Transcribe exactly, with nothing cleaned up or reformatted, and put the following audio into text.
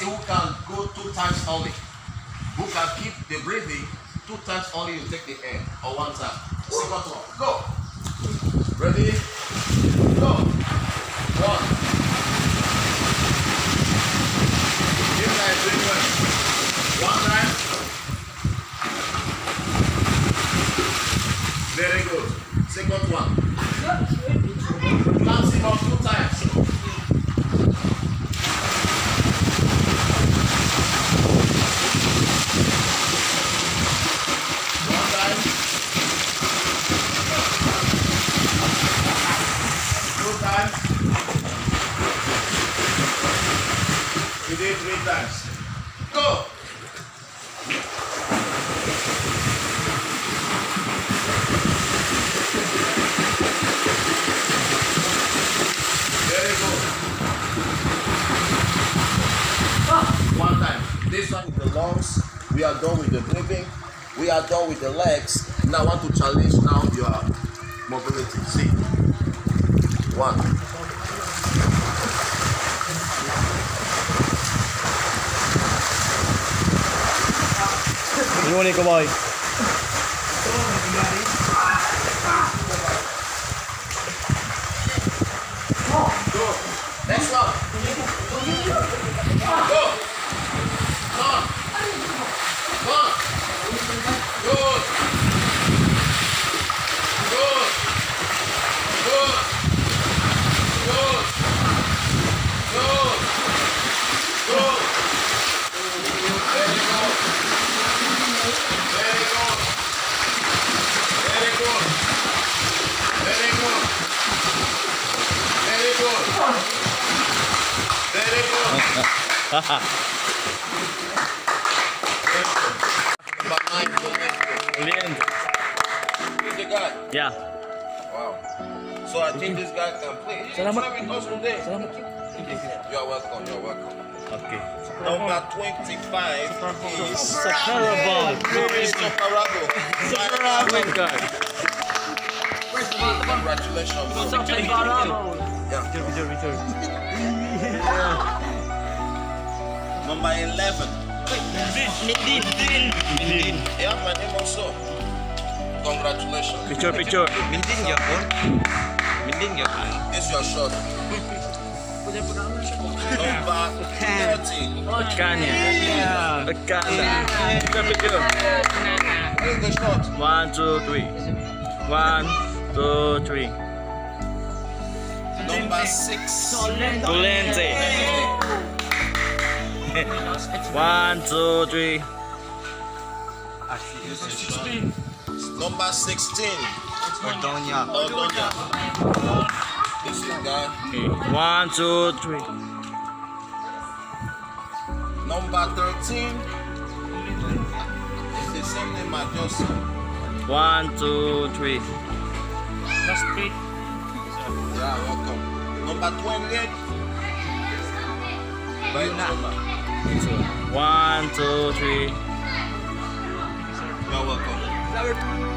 see who can go two times only. Who can keep the breathing two times only, you take the air, or one time. Second one, go. Ready? Go. One. This guy is doing well. One time. Very good. Second one. Maximum two times. One time. Two times. You did three times. Go. One time. This one is the lungs. We are done with the breathing. We are done with the legs. Now I want to challenge now your mobility. See. One. You want to go boy? Go. Next one. Go. Come. Come. Good. Good. Good. Good. Good. Good. Very good. Very good. Very good. Very good. Very good. Very good. Number nine, Brilliant. Who's the guy? Yeah. Wow. So I think this guy can play. He's Salamat. with us today. Salamat. You are welcome. You are welcome. Okay. Number twenty-five is Superable. Superable. Superable. God. Congratulations. Yeah. Picture, picture. Number eleven. Mindin. Yeah, my name also. Congratulations. Picture, picture. Mindin ya pun. Mindin ya pun. It's your shot. Number thirty. Tekannya. Tekanan. Picture, picture. Here's the shot. One, two, three. One, two, three. Number six. Dolente. One, two, three. Number sixteen. Ordonya. Ordonya. This is guy. Okay. One, two, three. Number thirteen. It's the same name I just saw. One, two, three. Yeah, welcome. Number twenty-eight. One, two, three. You're welcome.